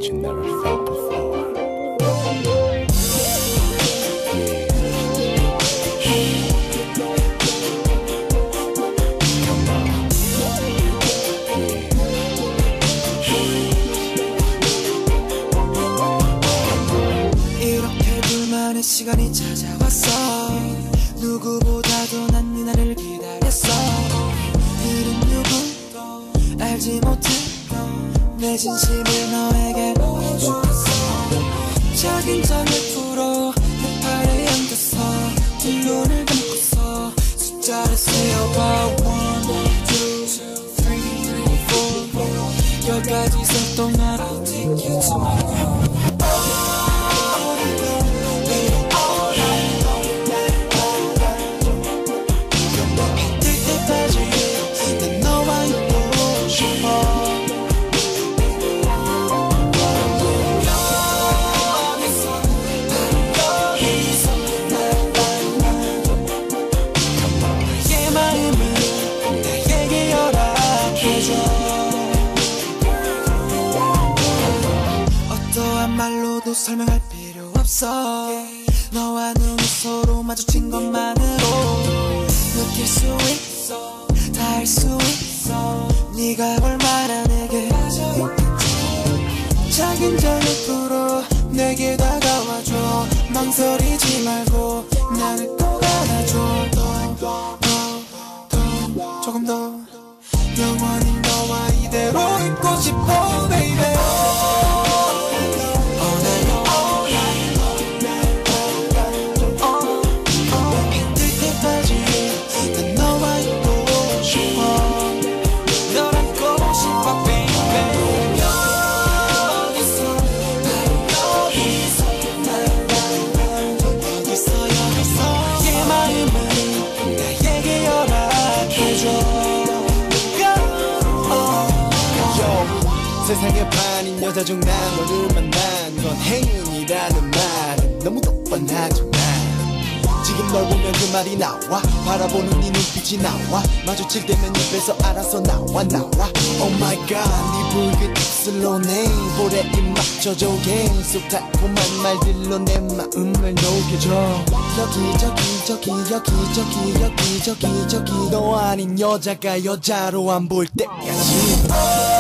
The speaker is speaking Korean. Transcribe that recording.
you never felt before. 이렇게 둘만의 시간이 찾아왔어. 누구보다도 난 네 날을 기다렸어. 그린 누구도 알지 못해 내 진심을 너에게 보여주었어. 작은 장을 풀어 내 팔에 안겼어. 두 눈을 감고서 숫자를 세어봐. 1, 2, 3, 4 열까지 셀 동안 I'll take you to my home. 말로도 설명할 필요 없어. 너와 눈이 서로 마주친 것만으로 느낄 수 있어. 다 알 수 있어. 네가 얼마나 내게 작은 장을 풀어 내게 다가와줘. 망설이지 말고 나를 꼭 안아줘. 더 조금 더 영원히 너와 이대로 있고 싶어 baby. 세상의 반인 여자 중 난 너를 만난 건 행운이라는 말은 너무도 뻔하지만 지금 널 보면 그 말이 나와. 바라보는 네 눈빛이 나와. 마주칠 때면 입에서 알아서 나와. Oh my god 네 붉은 입술로 내 볼에 입 맞춰줘. 계속 달콤한 말들로 내 마음을 녹여줘. 여기 너 아닌 여자가 여자로 안 보일 때까지